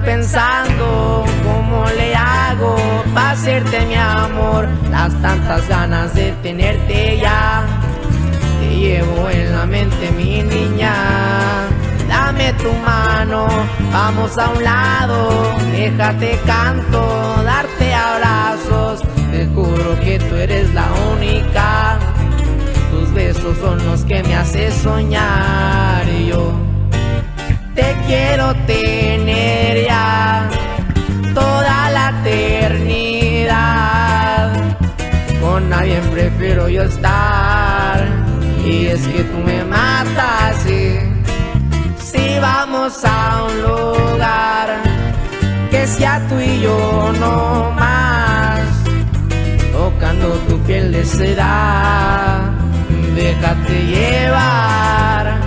pensando cómo le hago para hacerte mi amor. Las tantas ganas de tenerte ya, te llevo en la mente mi niña. Dame tu mano, vamos a un lado, déjate canto, darte abrazos. Te juro que tú eres la única, tus besos son los que me hacen soñar. Y yo te quiero tener ya toda la eternidad. Con nadie prefiero yo estar, y es que tú me matas, sí. Si vamos a un lugar que sea tú y yo no más, tocando tu piel de seda, déjate llevar.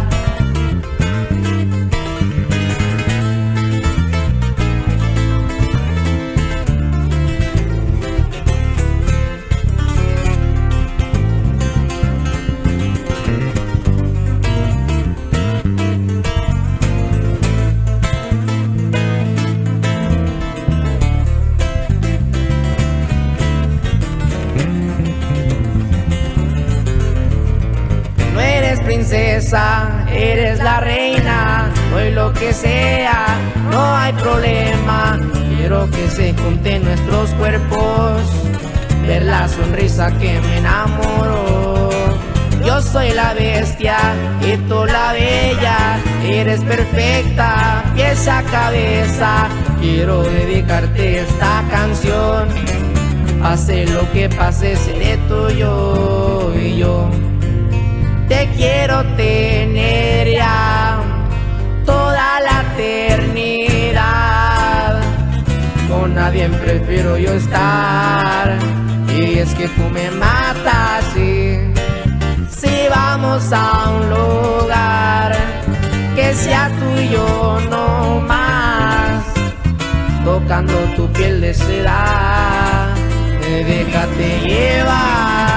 Princesa, eres la reina, doy lo que sea, no hay problema. Quiero que se junten nuestros cuerpos, ver la sonrisa que me enamoró. Yo soy la bestia y tú la bella, eres perfecta, pies a cabeza. Quiero dedicarte esta canción, pase lo que pase seré tuyo. Y yo te quiero tener ya toda la eternidad. Con nadie prefiero yo estar, y es que tú me matas, sí. Si vamos a un lugar que sea tú y yo no más, tocando tu piel de seda, déjate llevar.